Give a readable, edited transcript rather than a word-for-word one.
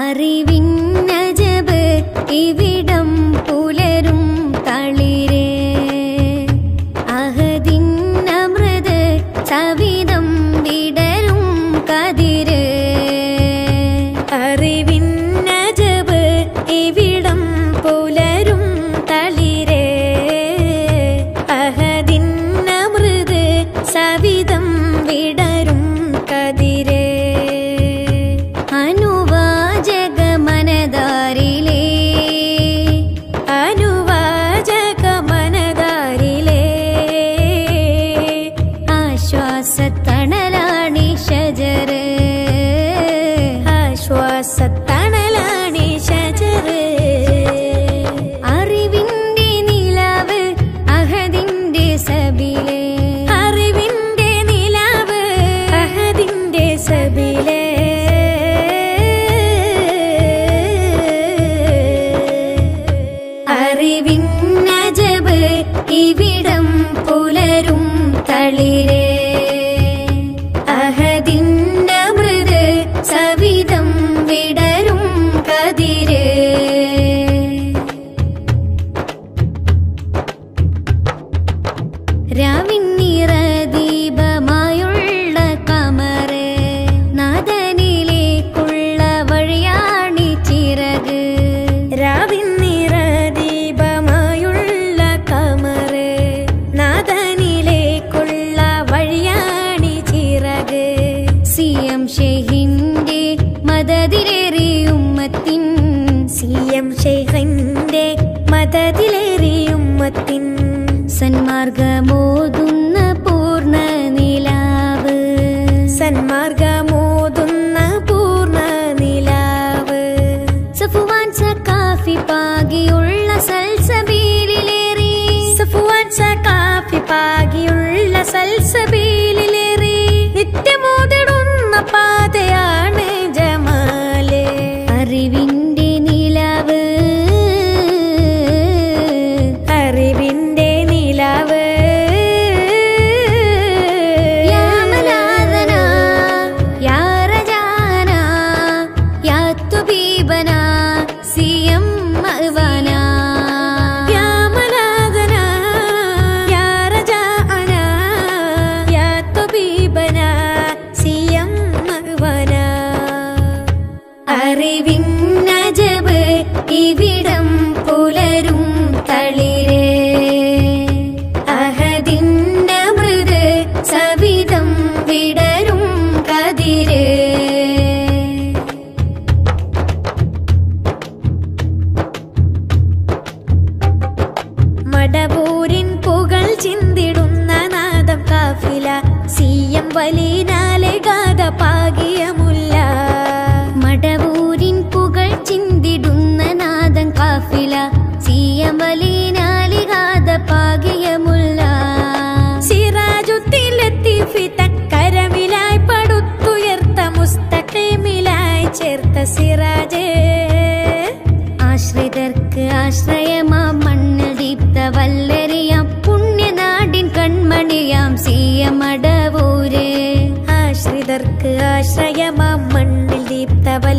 അറിവിന്നജബ് ഇവിടം പുലരും തളിരേ അഹദിന്നമൃത് സവിധം വിടരും കതിര് അറിവിന്നജബ് ഇവിടം പുലരും തളിരേ അഹദിന്നമൃത് സവിധം വിടരും കതിരേ ആശ്വാസത്തണലാണി ഷജറ് ആശ്വാസത്തണലാണി ഷജറ് അറിവിന്റെ നിലാവ് അഹദിന്റെ സബിലേ അറിവിന്റെ നിലാവ് അഹദിന്റെ സബിലേ അറിവിന്നജബ് ഇവിടം പുലരും തളിരേ അഹദിന്നമൃത് സവിധം വിടരും കതിര് രാവിന്നിറദീപമായുള്ള കമറ് നാദനിലേക്കുള്ള വഴിയാണി ചിറക് രാവിന്നിറദീപമായുള്ള കമറ് നാദനിലേക്കുള്ള വഴിയാണി ചിറക് സിയം ഷെയ്ഖിന്റെ മദദിലേറി ഉമ്മത്തിൻ സിയം ഷെയ്ഖിന്റെ മദദിലേറി ഉമ്മത്തിൻ സന്മാർഗമോതുന്ന പൂർണ്ണ നിലാവ് സന്മാർഗമോതുന്ന പൂർണ്ണ നിലാവ് സഫുവാൻ സഖാഫി പാകിയുള്ള സൽസബീലിലേറി സഫുവാൻ സഖാഫി പാകിയുള്ള സൽസബീലിലേറി നിത്യമോതിടുന്ന പാതയാണ് ജമാല് അറിവിന്റെ നിലാവ് അറിവിന്റെ നിലാവ് യാ മലാദന യാ റജാന യാ തുബീബന സിയം മഅ്വന യാ മലാദന യാ റജാന യാ തുബീബന സിയം മഅ്വന അറിവിന്നജബ് ഇവിടം പുലരും തളിരേ അഹദിന്നമൃത് സവിധം വിടരും കതിര് മടവൂരിൻ പുകൾ ചിന്തിടുന്ന നാദം കാഫില സിയം വലിനാലെ ഗാഥ പാകിയ മുല്ല മടവൂരിൻ പുകൾ ചിന്തിടുന്ന നാദം കാഫില സിയം വലിനാലെ ഗാഥ പാകിയ മുല്ല സിറാജുദ്ദീൻ കരമിലായി പടുത്തുയർത്ത മുസ്തഖീമിലായി ചേർത്ത സിറാജ് ആശ്രിതർക്ക് ആശ്രയമാം മണ്ണിൽ ദീപ്ത വല്ലരിയാം പുണ്യനാടിൻ കൺമണിയാം സിയം മടവൂര് ആശ്രിതർക്ക് ആശ്രയമാം മണ്ണിൽ ദീപ്ത